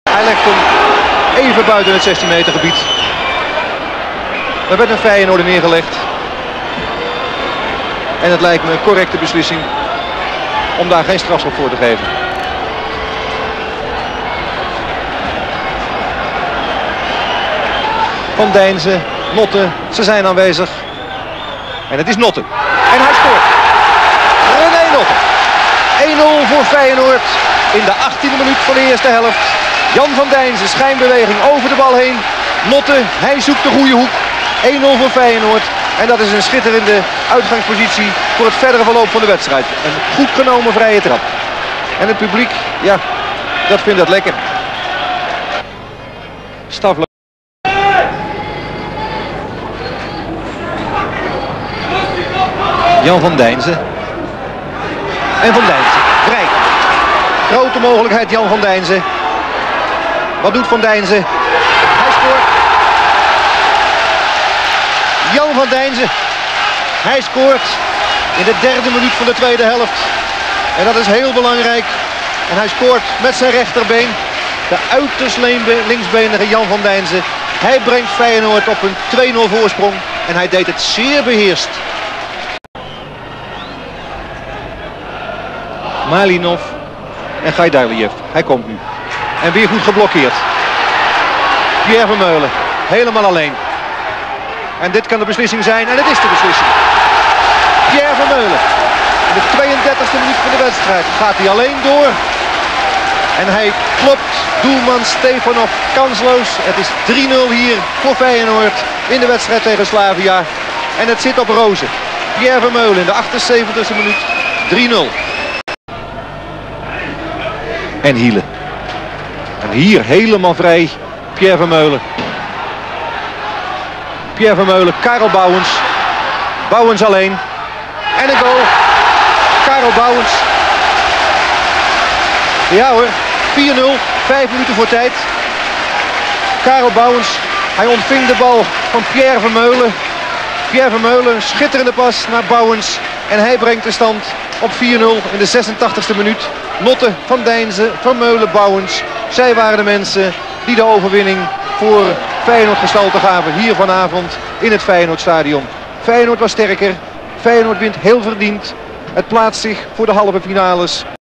Hij legt hem even buiten het 16 meter gebied. Er werd een Feyenoord neergelegd. En het lijkt me een correcte beslissing om daar geen strafschop voor te geven. Van Dijnsen, Notte, ze zijn aanwezig. En het is Notte. En hij scoort. René Notte. 1-0 voor Feyenoord in de 18e minuut van de eerste helft. Jan van Dijnsen, schijnbeweging over de bal heen. Notte, hij zoekt de goede hoek. 1-0 voor Feyenoord. En dat is een schitterende uitgangspositie voor het verdere verloop van de wedstrijd. Een goed genomen vrije trap. En het publiek, ja, dat vindt dat lekker. Stafle. Jan van Dijnsen. En Van Dijnsen. Vrij. Grote mogelijkheid Jan van Dijnsen. Wat doet Van Dijnsen? Hij scoort. Jan van Dijnsen. Hij scoort in de 3e minuut van de tweede helft. En dat is heel belangrijk. En hij scoort met zijn rechterbeen. De uiterst linksbenige Jan van Dijnsen. Hij brengt Feyenoord op een 2-0 voorsprong. En hij deed het zeer beheerst. Malinov en Gaidarliev. Hij komt nu. En weer goed geblokkeerd. Pierre Vermeulen. Helemaal alleen. En dit kan de beslissing zijn. En het is de beslissing. Pierre Vermeulen. In de 32e minuut van de wedstrijd gaat hij alleen door. En hij klopt doelman Stefanov kansloos. Het is 3-0 hier voor Feyenoord in de wedstrijd tegen Slavia. En het zit op rozen. Pierre Vermeulen in de 78e minuut. 3-0. En Hiele. En hier helemaal vrij Pierre Vermeulen. Pierre Vermeulen, Karel Bouwens. Bouwens alleen. En een goal. Karel Bouwens. Ja hoor, 4-0. 5 minuten voor tijd. Karel Bouwens. Hij ontving de bal van Pierre Vermeulen. Pierre Vermeulen, schitterende pas naar Bouwens. En hij brengt de stand op 4-0 in de 86e minuut. Notte, Van Dijnsen, Vermeulen, Bouwens. Zij waren de mensen die de overwinning voor Feyenoord gestalte gaven hier vanavond in het Feyenoordstadion. Feyenoord was sterker. Feyenoord wint heel verdiend. Het plaatst zich voor de halve finales.